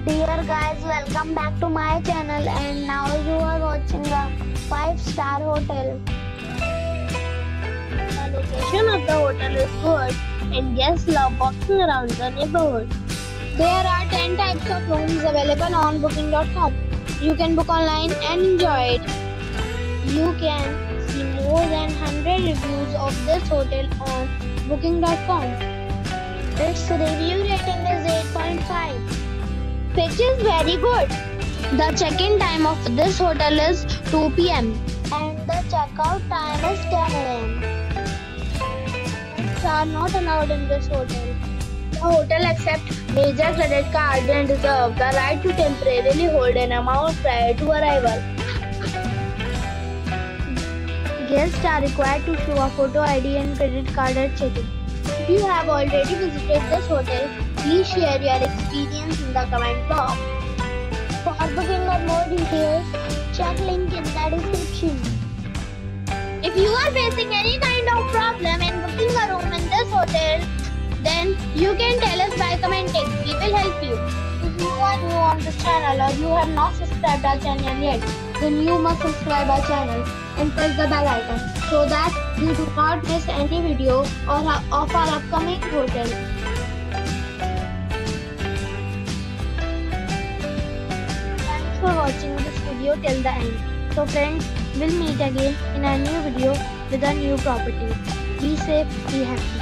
Dear guys, welcome back to my channel and now you are watching a 5-star hotel. The location of the hotel is good and guests love walking around the neighborhood. There are 10 types of rooms available on booking.com. You can book online and enjoy it. You can see more than 100 reviews of this hotel on booking.com. Its review rating is 8.5, which is very good. The check-in time of this hotel is 2 p.m. and the check-out time is 10 a.m. Pets are not allowed in this hotel. The hotel accepts major credit cards and reserves the right to temporarily hold an amount prior to arrival. Guests are required to show a photo ID and credit card at check-in. If you have already visited this hotel, please share your experience in the comment box. For booking or more details, check link in the description. If you are facing any kind of problem in booking a room in this hotel, then you can tell us by commenting. We will help you. If you are new on this channel or you have not subscribed our channel yet, then you must subscribe our channel and press the bell icon so that you do not miss any video of our upcoming hotel. Thanks for watching this video till the end. So friends, we'll meet again in a new video with a new property. Be safe, be happy.